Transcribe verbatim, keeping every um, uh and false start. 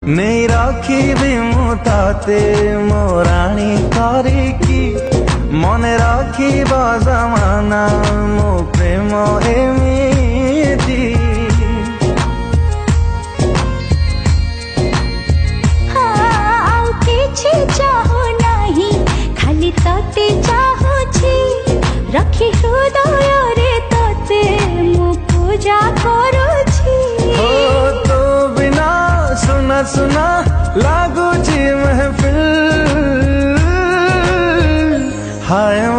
नहीं रखी मुताते मोराणी करिकी मने रखिब जमाना मो प्रेम एमिति हाँ किछि चाहू नहीं खाली तते चाहूछि रखी हृदय रे तते मो पूजा करूछि हो तो बिना सुना सुना लागुछि महफिल हाय